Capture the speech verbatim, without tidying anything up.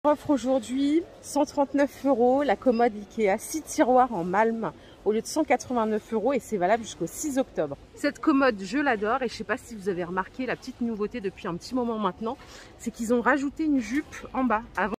Offre aujourd'hui cent trente-neuf euros, la commode Ikea six tiroirs en Malm au lieu de cent quatre-vingt-neuf euros et c'est valable jusqu'au six octobre. Cette commode, je l'adore et je ne sais pas si vous avez remarqué la petite nouveauté depuis un petit moment maintenant, c'est qu'ils ont rajouté une jupe en bas. Avant